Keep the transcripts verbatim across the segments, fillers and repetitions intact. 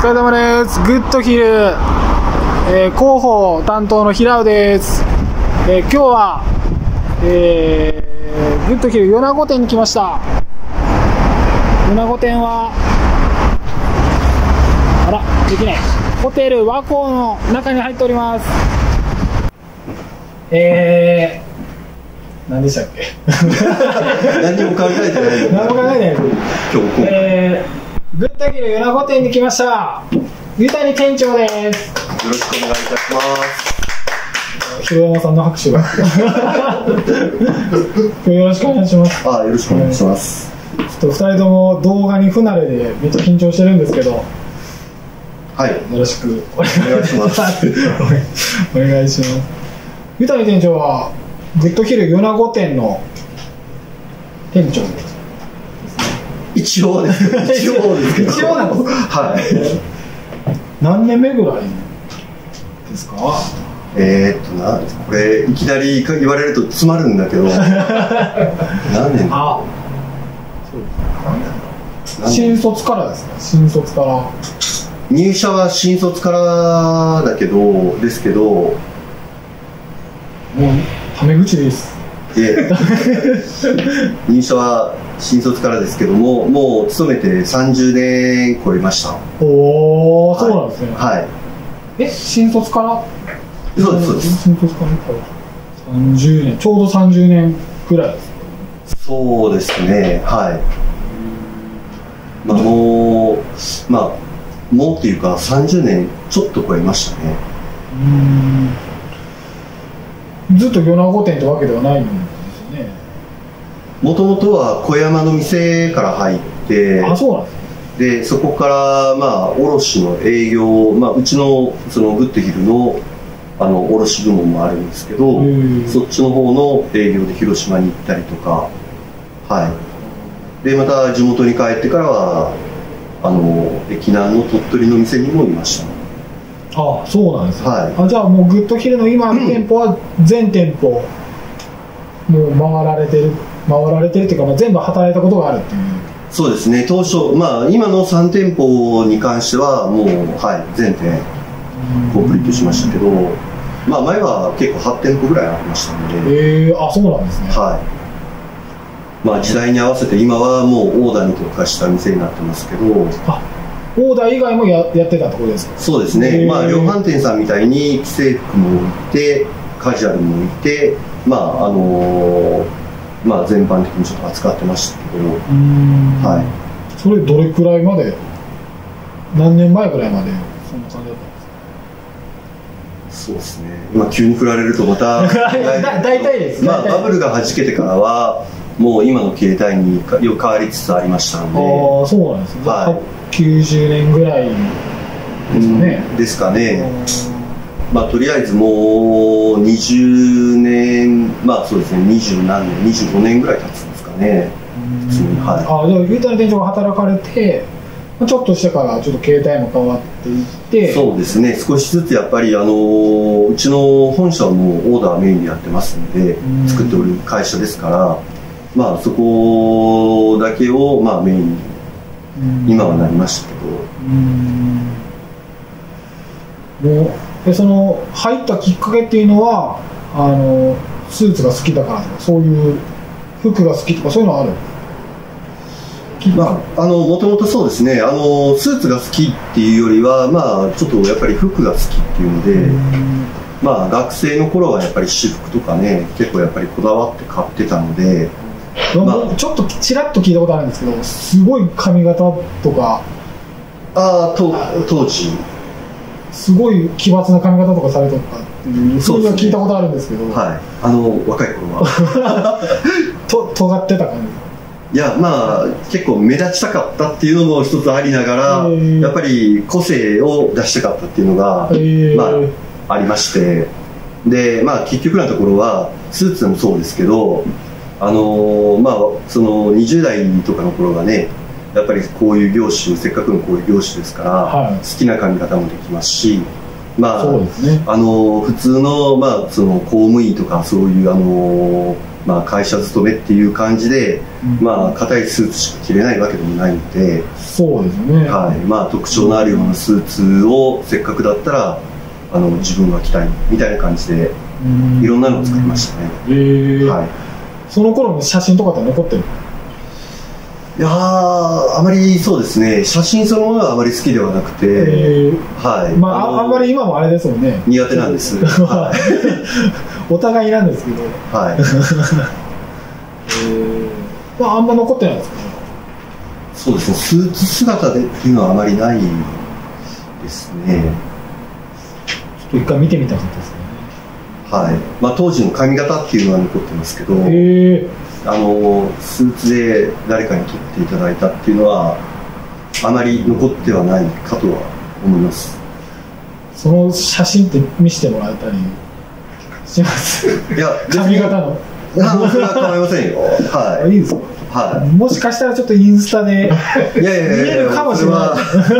疲れ様です。グッドヒル、えー、広報担当の平尾です。えー、今日は、えー、グッドヒル米子店に来ました。米子店はあらできないホテル和光の中に入っております。えー、何でしたっけ何も考えてない何も考えてないです。 今日えー、グッドヒル米子店に来ました。三谷店長です。 よろしくお願いいたします。 広山さんの拍手がよろしくお願いします。 あ、よろしくお願いします。 ちょっとふたりとも動画に不慣れでめっちゃ緊張してるんですけど、 はい、 よろしくお願いします。お願いします。三谷店長はグッドヒル米子店の店長です。 一応です。一応ですけど。 一応なんです。 はい。何年目ぐらいですか？ えーっとな、これいきなり言われると詰まるんだけど。何年？ あ、そうです。新卒からですね。新卒から。 入社は新卒からだけどですけど。もうタメ口です。 で入社は新卒からですけども、もう勤めてさんじゅうねん超えました。 おお、そうなんですね。 はい。 え、新卒から？ そうですそうです。 新卒からさんじゅうねん、ちょうどさんじゅうねんくらいですか？ そうですね、はい。まあもう、まあもうっていうかさんじゅうねんちょっと超えましたね。 うん。ずっと米子店ってわけではないんですよね。 もともとは小山の店から入って、 あ、そうなんですね。 でそこからまあ卸の営業、まあ、うちのそのグッドヒルのあの卸部門もあるんですけど、そっちの方の営業で広島に行ったりとか、はい。でまた地元に帰ってからはあの駅南の鳥取の店にもいました。 あ、そうなんですね。 はい。 あ、じゃあもうグッドヒルの今の店舗は全店舗もう回られてる回られてるっていうか、まあ、全部働いたことがあるっていう。 そうですね。当初、まあ今のさん店舗に関してはもう、はい、全店コンプリートしましたけど、まあ前は結構はち店舗ぐらいありましたので。 えー、あ、そうなんですね。 はい。まあ時代に合わせて今はもうオーダーに特化した店になってますけど。 あ、オーダー以外も や, やってたところですか？ そうですね。まあ量販店さんみたいに既製服もいて、カジュアルもいて、まああのーまあ、全般的にちょっと扱ってましたけど、はい、 それどれくらいまで、何年前くらいまでそんな感じだったんですか？ そうですね、今急に振られるとまた大体です、 まあ、バブルがはじけてからはもう今の形態に変わりつつありましたので。 ああ、そうなんですね、はい、きゅうじゅうねんぐらいですかね。 ですかね。まあ、とりあえずもうにじゅうねん、まあそうですね、にじゅうなんねん、にじゅうごねんぐらい経つんですかね、普通に。はい、 ああ、じゃあ、三谷店長が働かれて、ちょっとしてからちょっと形態も変わっていって。 そうですね、少しずつやっぱり、あのうちの本社はもうオーダーメインでやってますので、作っておる会社ですから、まあ、そこだけをまあメインに今はなりましたけど。もうでその入ったきっかけっていうのは、あのスーツが好きだからとか、そういう服が好きとか、そういうのはある？ まあ、あのもともとそうですね、あのスーツが好きっていうよりは、まあ、ちょっとやっぱり服が好きっていうので、まあ、学生の頃はやっぱり私服とかね、結構やっぱりこだわって買ってたので、 まあ、ちょっとちらっと聞いたことあるんですけど、すごい髪型とか、 ああ、と当時すごい奇抜な髪型とかされてたっていう、そういうのは聞いたことあるんですけど、 はい、あの若い頃はと尖ってた感じ。 いや、まあ結構目立ちたかったっていうのも一つありながら、えー、やっぱり個性を出したかったっていうのが、えー、まあありまして、で、まあ結局のところはスーツでもそうですけど、あのー、まあそのにじゅう代とかの頃がね、やっぱりこういう業種、せっかくのこういう業種ですから、はい、好きな髪型もできますし、 まあ、 そうですね。 あの普通の、まあ、その公務員とかそういうあの、まあ、会社勤めっていう感じで、うん、まあ硬いスーツしか着れないわけでもないので、 そうですね、 はい、まあ、特徴のあるようなスーツをせっかくだったらあの自分が着たいみたいな感じでいろんなのを作りましたね。 へー、 はい、 その頃の写真とかって残ってる？ いやー、あまりそうですね、写真そのものはあまり好きではなくて、はい、 まあ、あ, あんまり今もあれですもんね、 苦手なんです、はい、 お互いなんですけど、 はい、 えーまあ、あんま残ってないですかね。 そうですね、スーツ姿でっていうのはあまりないですね。 ちょっと一回見てみたかったですね。 はい、まあ、当時の髪型っていうのは残ってますけど、 へー、 あのスーツで誰かに撮っていただいたっていうのはあまり残ってはないかとは思います。 その写真って見せてもらえたりします？ いや、 髪型の。 いや、それは構いませんよ。はい。 いいですか？はい。もしかしたらちょっとインスタでいやいやいや見えるかもしれない。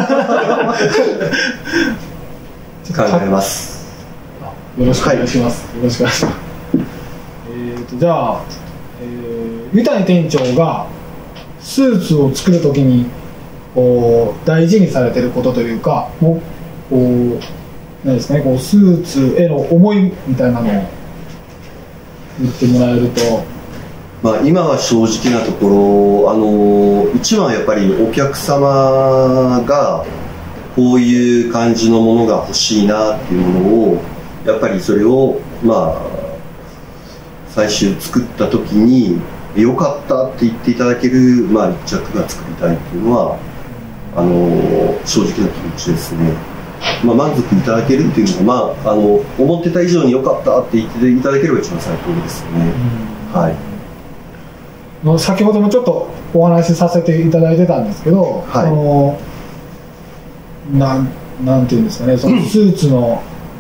考えます。 よろしくお願いします。はい、よろしくお願いします。えーとじゃあ、えー、三谷店長がスーツを作るときにこう大事にされていることというか、こう何ですかね、こうスーツへの思いみたいなのを言ってもらえると。 まあ、今は正直なところ、あの一番はやっぱりお客様がこういう感じのものが欲しいなっていうものをやっぱりそれをまあ最終作った時に良かったって言っていただける、まあ、一着が作りたいっていうのはあの正直な気持ちですね。まあ、満足いただけるっていうのは、まあ、あの思ってた以上に良かったって言っていただければ一番最高ですよね。はい、 先ほどもちょっとお話しさせていただいてたんですけど、はい、そのなんなんていうんですかね、そのスーツの、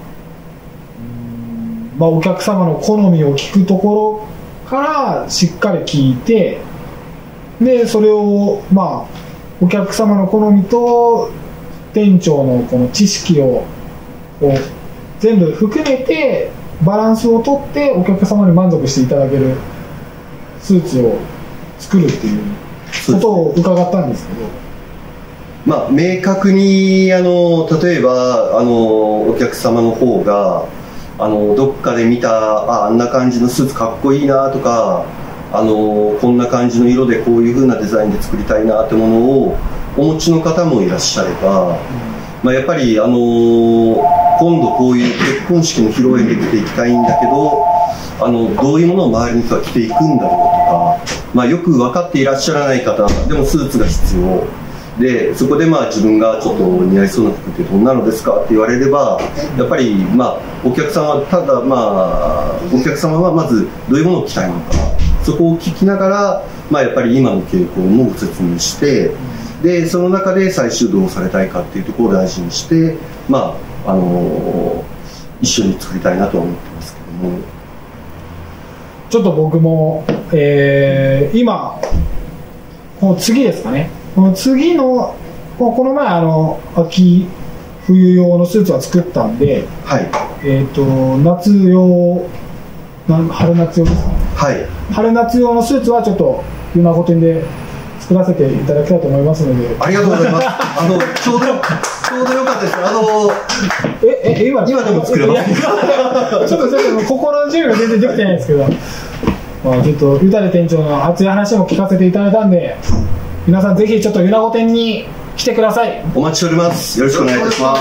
うん、まあ、お客様の好みを聞くところからしっかり聞いて、でそれをまあお客様の好みと店長のこの知識をこう全部含めてバランスをとってお客様に満足していただけるスーツを作るっていうことを伺ったんですけど、 まあ、明確にあの例えばあのお客様の方があのどっかで見た あ, あんな感じのスーツかっこいいなとか、あのこんな感じの色でこういう風なデザインで作りたいなってものをお持ちの方もいらっしゃれば、うん、まあ、やっぱりあの今度こういう結婚式の披露宴で着ていきたいんだけど、あのどういうものを周りの人は着ていくんだろうとか、まあ、よく分かっていらっしゃらない方でもスーツが必要で、そこでまあ自分がちょっと似合いそうな服ってどんなのですかって言われれば、やっぱりまあお客様はただまあお客様はまずどういうものを着たいのか、そこを聞きながら、まあ、やっぱり今の傾向もご説明して、でその中で最終どうされたいかっていうところを大事にして、まああのー、一緒に作りたいなとは思ってますけども。 ちょっと僕も、えー、今この次ですかね、この次のこの前あの秋冬用のスーツは作ったんで、はい、えーと夏用春夏用ですかね、はい、春夏用のスーツはちょっと米子店で作らせていただきたいと思いますので。 ありがとうございます。あのちょうどちょうどよかったです。あのええ今今でも作れます。 ちょっとちょっと心の準備が全然できてないんですけど、まあ、ちょっとゆたれ店長の熱い話も聞かせていただいたんで、皆さんぜひちょっと米子店に来てください。 お待ちしております。よろしくお願いいたします。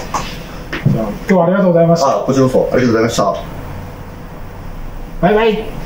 じゃあ今日はありがとうございました。 あ、こちらこそありがとうございました。 バイバイ。